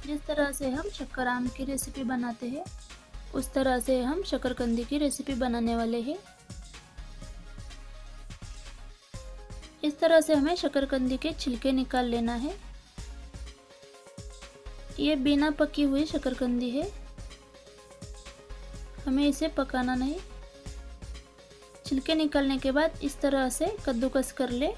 जिस तरह से हम शक्कर आम की रेसिपी बनाते हैं उस तरह से हम शकरकंदी की रेसिपी बनाने वाले हैं। इस तरह से हमें शकरकंदी के छिलके निकाल लेना है। ये बिना पकी हुई शकरकंदी है, हमें इसे पकाना नहीं। छिलके निकालने के बाद इस तरह से कद्दूकस कर ले।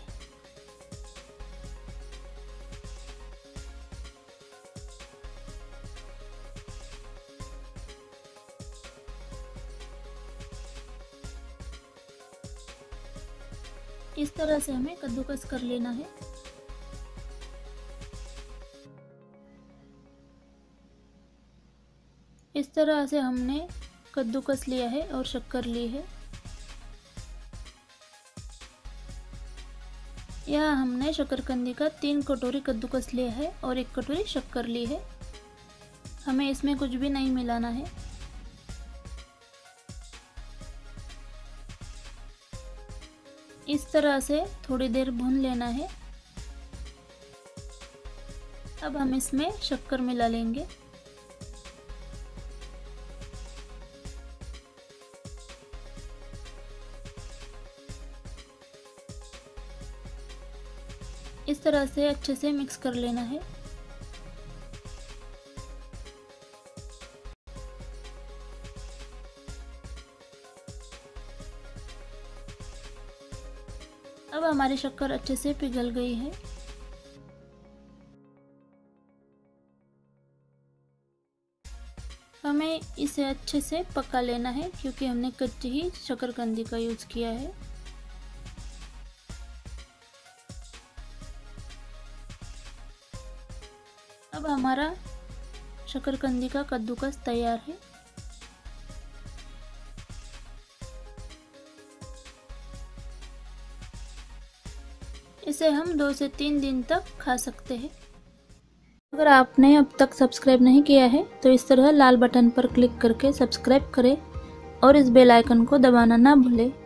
इस तरह से हमें कद्दूकस कर लेना है। इस तरह से हमने कद्दूकस लिया है और शक्कर ली है। यहाँ हमने शकरकंदी का 3 कटोरी कद्दूकस लिया है और 1 कटोरी शक्कर ली है। हमें इसमें कुछ भी नहीं मिलाना है। इस तरह से थोड़ी देर भून लेना है। अब हम इसमें शक्कर मिला लेंगे। इस तरह से अच्छे से मिक्स कर लेना है। अब हमारी शक्कर अच्छे से पिघल गई है। हमें इसे अच्छे से पका लेना है क्योंकि हमने कच्ची ही शकरकंदी का यूज किया है। अब हमारा शकरकंदी का कद्दूकस तैयार है। इसे हम 2 से 3 दिन तक खा सकते हैं। अगर आपने अब तक सब्सक्राइब नहीं किया है तो इस तरह लाल बटन पर क्लिक करके सब्सक्राइब करें और इस बेल आइकन को दबाना ना भूलें।